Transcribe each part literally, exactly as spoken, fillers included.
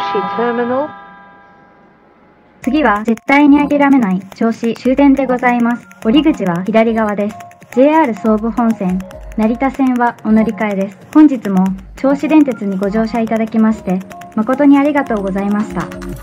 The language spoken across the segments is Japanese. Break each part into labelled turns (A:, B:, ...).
A: terminal.
B: 次は絶対に諦めない銚子終点でございます。降り口は左側です。ジェイアール 総武本線、成田線はお乗り換えです。本日も銚子電鉄にご乗車いただきまして、誠にありがとうございました。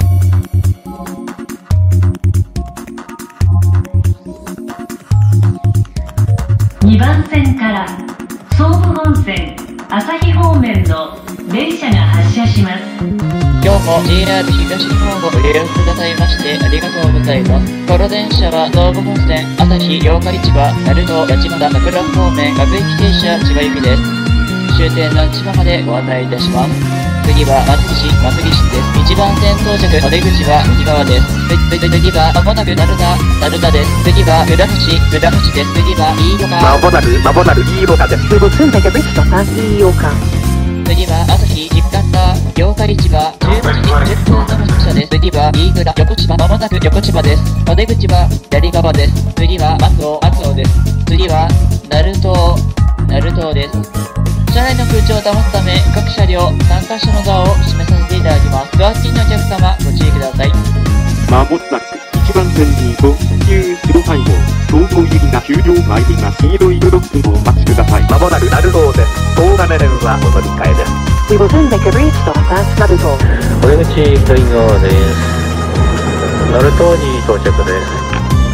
C: にばん線から総武本線、旭方面の電車が発車します。
D: 今日も ジェイアール 東日本をご利用くださいましてありがとうございます。この電車は総武本線、旭八日市場、鳴門、八幡、桜方面、各駅停車、千葉行きです。終点の千葉までご案内いたします。次は松岸、松岸です。いちばん線到着、お出口は右側です。次はまもなく鳴田、鳴田です。次は浦橋、浦橋です。次は飯岡。
E: まもなく、まもなく飯岡です。
A: We will soon take a bridge stop at 飯岡。
D: 次は朝日、実家た、八日市場、じゅうごじじゅっぷんの発車です。次は飯倉、横芝、まもなく横芝です。お出口は左側です。次は松尾、松尾です。次は鳴門、鳴門です。車内の空調を保つため、各車両さんカ所のドアを閉めさせていただきます。ドア付近のお客様、ご注意ください。
E: まもなくいちばん線にごきゅうゼロさん号、東京行きが終了参ります。黄色いブロックをお待ちください。まもなく鳴門です。東金連はお乗り換えです。
A: We will soon take a bridge stop at 鳴門。
F: お出口左側です。鳴門に到着です。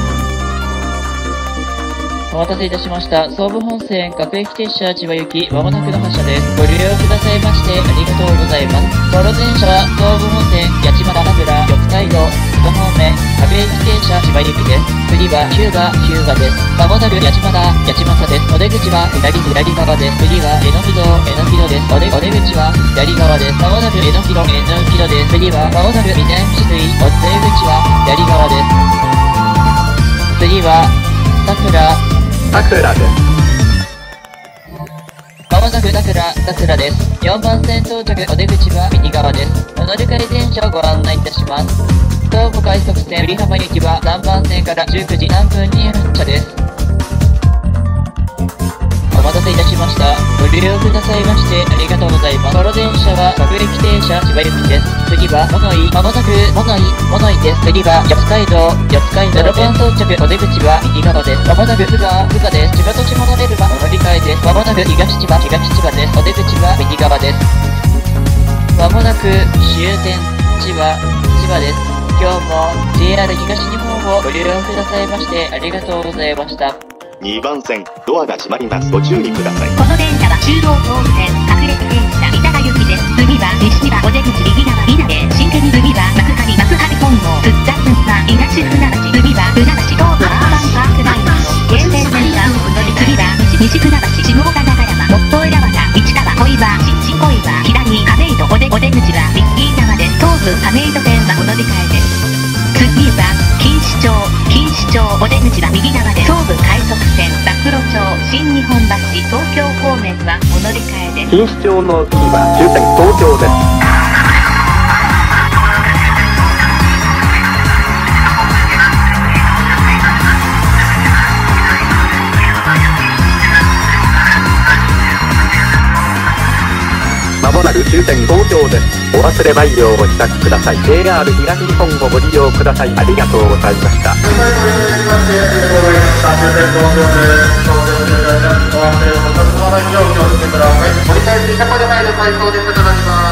D: お待たせいたしました。総武本線各駅停車千葉行きまもなくの発車です。ご利用くださいましてありがとうございます。この電車は総武本線八幡、名倉、四街道、北方面各駅停車千葉行きです。次は日向、日向です。まもなく八幡、八幡です。お出口は左、左側です。次はえのき堂、えのき堂です。お出、お出口は左側です。まもなくえのき堂、えのき堂です。次はまもなく南水、お出口は左側です。次は桜、
E: 桜です。
D: まもなく桜、桜です。よんばん線到着、お出口は右側です。お乗り換え電車をご案内いたします。東武快速線栗浜行きはさんばん線からじゅうくじさんぷんに発車です。お待たせいたしました。ご利用くださいましてありがとうございます。この電車は各駅停車千葉行きです。次は物井、まもなく物井、物井です。次は四街道、四街道ろくばん到着、お出口は右側です。まもなく福川、福川です。千葉と下のレルはお乗り換えです。まもなく東千葉、東千葉です。お出口は右側です。まもなく終点千葉、千葉です。今日も ジェイアール 東日本をご利用くださいましてありがとうございました。
E: にばん線、ドアが閉まります。ご注意ください。
G: この電車は中央本線各駅停車板田行きです。次は西千葉お出口右側稲毛新家に次は幕張幕張本郷津田津田東船橋次は船橋東武アーバンパークラインの京成線がお乗り次は西西船橋下田長山元江原市川小岩新小岩左亀戸お出お出口は右側です。東武亀戸線はお乗り換えです。次は錦糸町錦糸町お出口は右側です。東武快速線桜町新日本橋東京方面はお乗り換えです。
E: 錦糸町の次は終点東京です。まもなく終点東京です。お忘れないようお支度ください。 ジェイアール 東日本をご利用ください。ありがとうございました。
H: 終点東京です。到着中でご安全を落とさないようにお気をつけください。折り返し車庫で入る回送です。いただきます。